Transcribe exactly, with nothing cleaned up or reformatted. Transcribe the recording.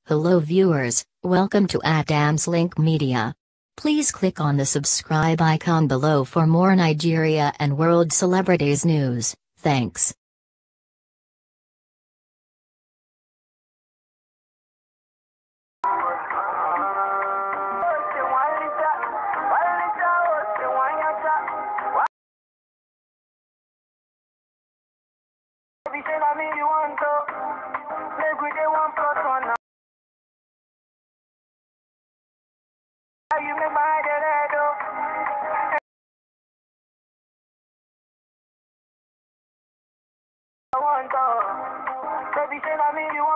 Hello viewers, welcome to Adam's Link Media. Please click on the subscribe icon below for more Nigeria and world celebrities news. Thanks. You make my head red, oh. I want to. Baby, say I mean you want